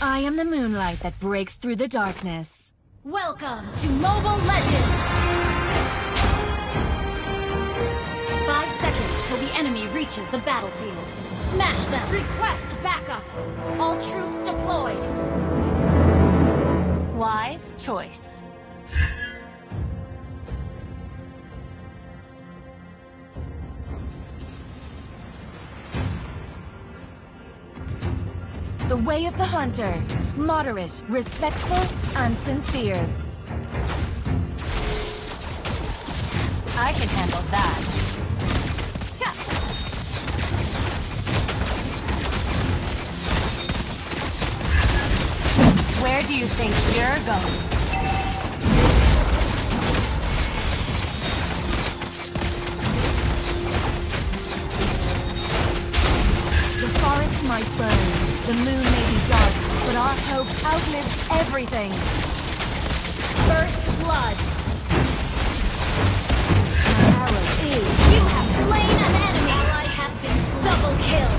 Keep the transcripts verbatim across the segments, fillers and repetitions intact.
I am the moonlight that breaks through the darkness. Welcome to Mobile Legends! Five seconds till the enemy reaches the battlefield. Smash them! Request backup! All troops deployed! Wise choice. The way of the hunter. Moderate, respectful, and sincere. I can handle that. Where do you think you're going? The forest might burn. The moon may be dark, but our hope outlives everything. First blood. My arrow is... You have slain an enemy! Ally has been double kill.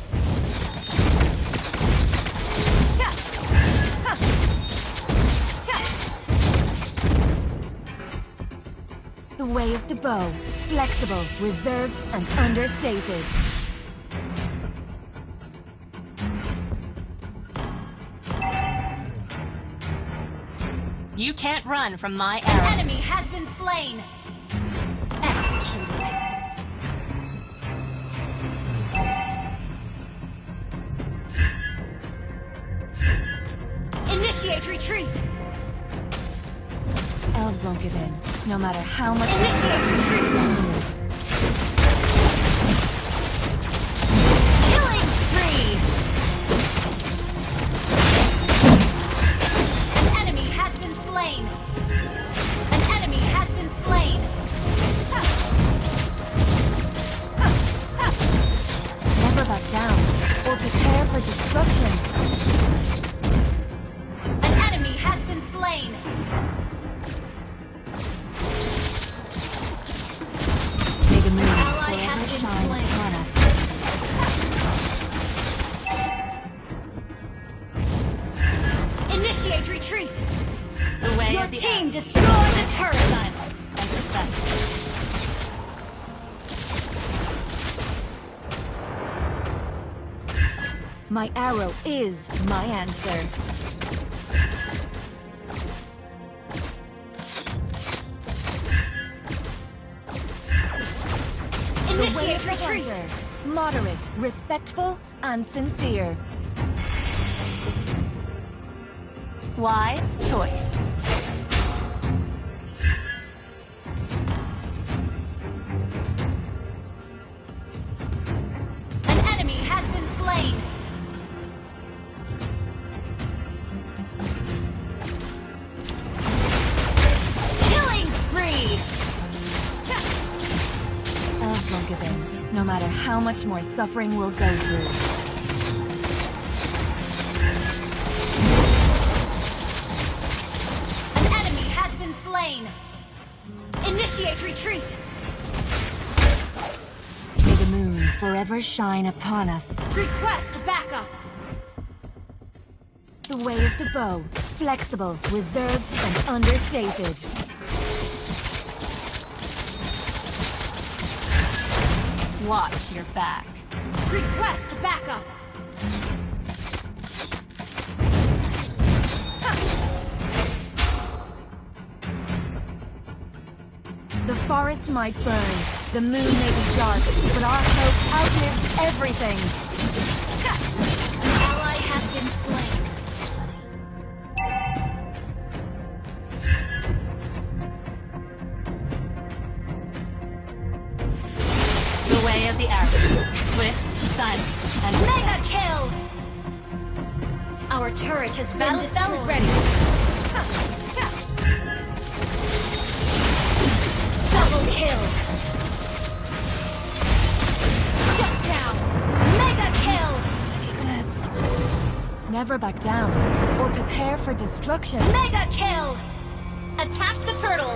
The way of the bow. Flexible, reserved, and understated. You can't run from my arrow. An enemy has been slain. Executed. Initiate retreat. Elves won't give in, no matter how much... Initiate retreat. Killing spree. An enemy has been slain. An enemy has been slain. Never back down, or prepare for destruction. An enemy has been slain. May the moon Ally forever has been shine slain. upon us. Initiate retreat. The way Your team destroyed the turret. Silent and precise. My arrow is my answer. Initiate retreat. Hunter. Moderate, respectful, and sincere. Wise choice. An enemy has been slain. Killing spree. Elves won't give in, no matter how much more suffering we'll go through. Slain. Initiate retreat. May the moon forever shine upon us. Request backup. The way of the bow. Flexible, reserved, and understated. Watch your back. Request backup. The forest might burn, the moon may be dark, but our hope outlives everything. An ally has been slain. The way of the arrow. Swift, silent, and mega kill! Our turret has been destroyed. Ready. Double kill! Shut down! Mega kill! Eclipse. Never back down, or prepare for destruction. Mega kill! Attack the turtle!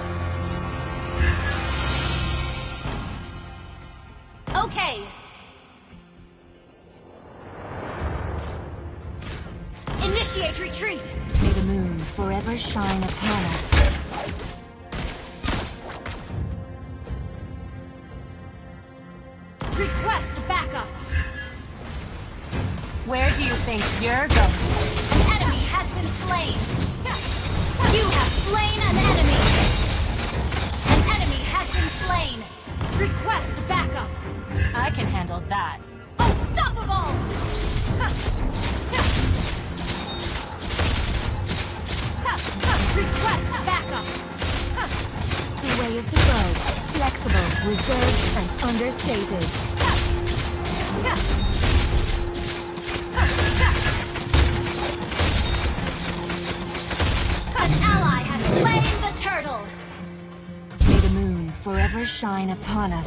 Okay! Initiate retreat! May the moon forever shine upon us. Request backup! Where do you think you're going? An enemy has been slain! You have slain an enemy! An enemy has been slain! Request backup! I can handle that. Unstoppable! Request backup! The way of the bow, flexible, reserved, and understated. An ally has slain the turtle! May the moon forever shine upon us.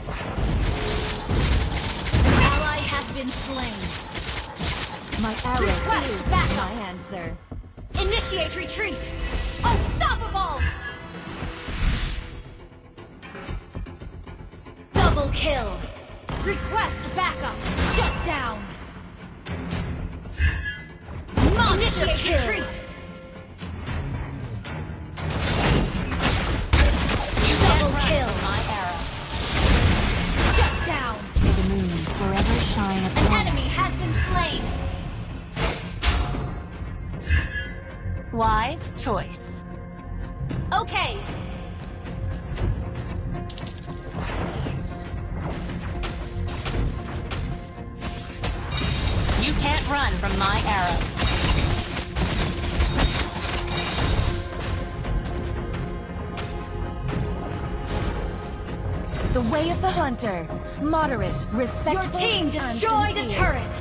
An ally has been slain. My arrow Request is backup. my answer. Initiate retreat! Unstoppable! Double kill! Request backup! Shut down! Monster Initiate kill. Retreat! You double kill! My arrow. Shut down! May the moon forever shine upon An us. enemy has been slain! Wise choice. Okay! You can't run from my arrow. The way of the hunter. Moderate, respectful, Your team and destroyed a sincere. turret!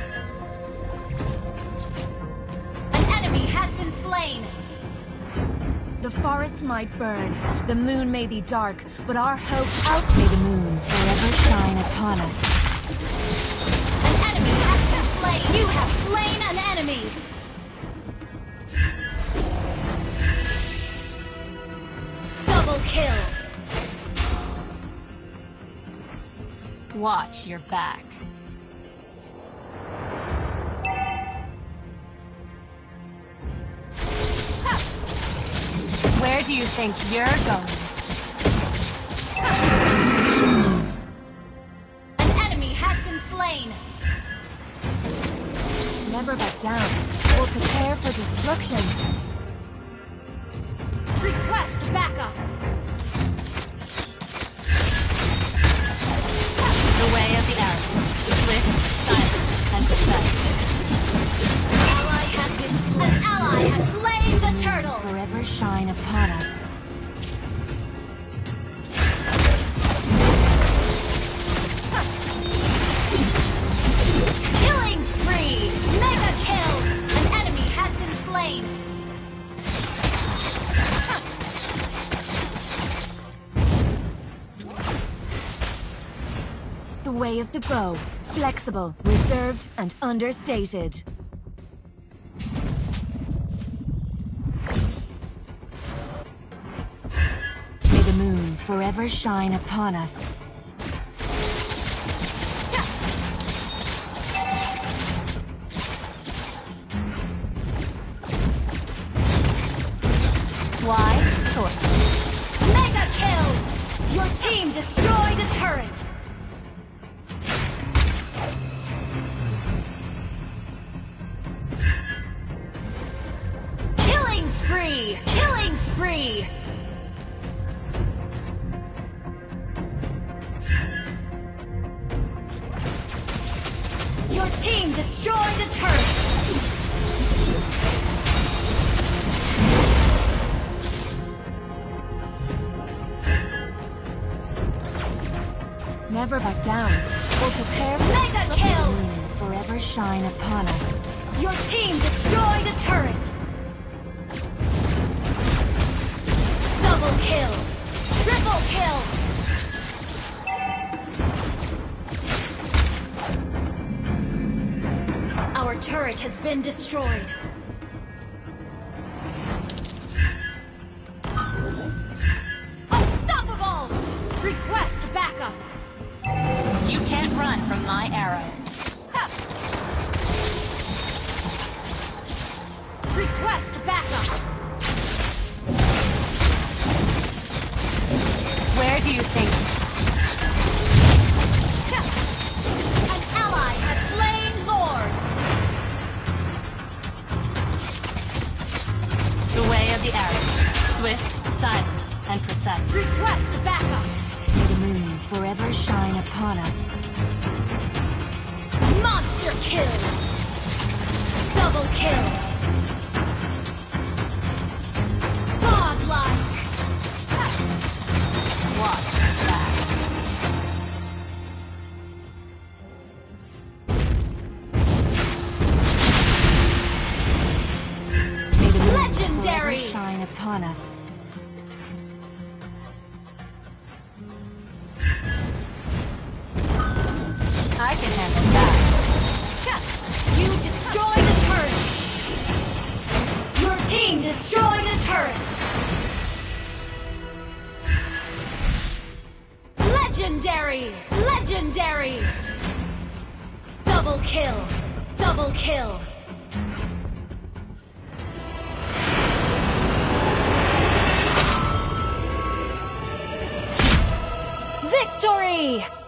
An enemy has been slain! The forest might burn, the moon may be dark, but our hope out. May the moon forever shine upon us. An enemy has been slain! You have slain an enemy! Double kill! Watch your back. Where do you think you're going? An enemy has been slain! Never back down, or prepare for destruction. Request backup! The way of the arrow, swift, silent, and precise. An ally has been slain! An ally has slain the turtle! Forever shine upon us. Killing spree! Mega kill! An enemy has been slain! The way of the bow, flexible, reserved, and understated. May the moon forever shine upon us. Wise choice. Mega kill! Your team destroyed a turret! Killing spree! Killing spree! Your team destroyed a turret! Never back down, or prepare for Mega the kill! moon forever shine upon us. Your team destroyed a turret! Double kill! Triple kill! Our turret has been destroyed. Unstoppable! Request backup! You can't run from my arrow. kill. Double kill. Godlike. Watch that. May the moon Legendary. forever shine upon us. I can handle that. You destroy the turret. Your team destroyed a turret. Legendary! Legendary! Double kill! Double kill! Victory!